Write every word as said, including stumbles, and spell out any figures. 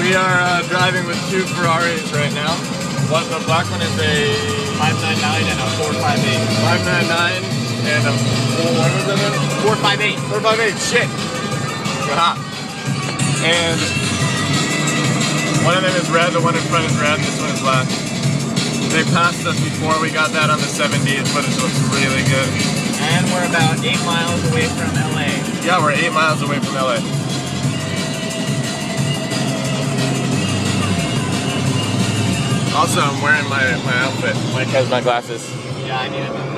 We are uh, driving with two Ferraris right now. One, the black one is a five ninety-nine and a four five eight. five ninety-nine and a four, what was that one? four five eight. four five eight, shit. Aha. And one of them is red, the one in front is red, and this one is black. They passed us before we got that on the seventy. Its footage looks really good. And we're about eight miles away from L A. Yeah, we're eight miles away from L A. Also, I'm wearing my, my outfit. Mike has my glasses. Yeah, I need it.